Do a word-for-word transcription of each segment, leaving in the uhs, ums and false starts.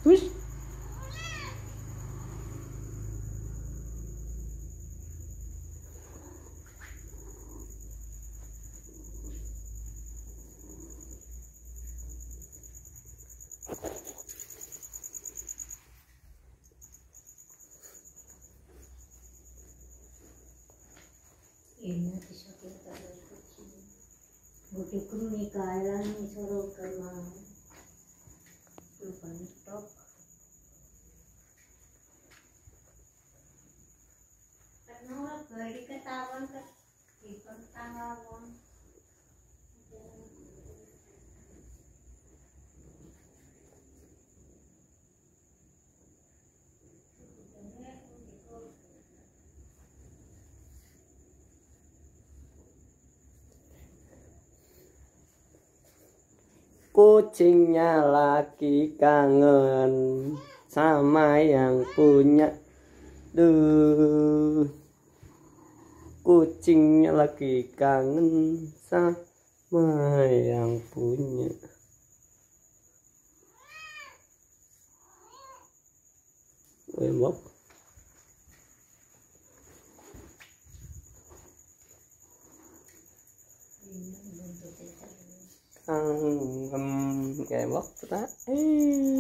Wis. Ini bisa kita kucing. Budi kuning kailan suruh kemana? Lupa nyetok. Karena orang beri ketahuan ke di pertanggawan. Kucingnya lagi kangen sama yang punya. Duh, kucingnya lagi kangen sama yang punya. Wembok. Kangen kayak bok tak eh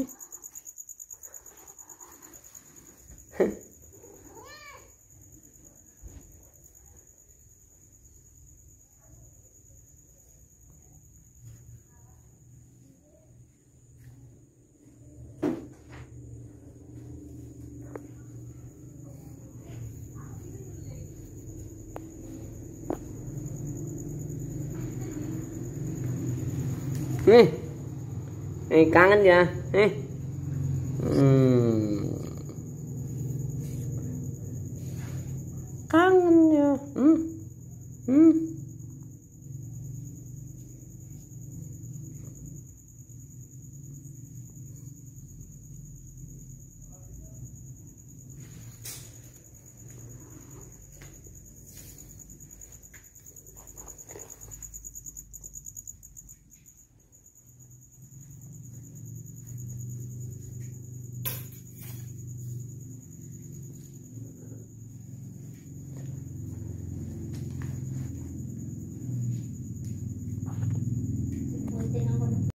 nih nih kangen ya nih hmm. Kangen ya hmm. Hmm.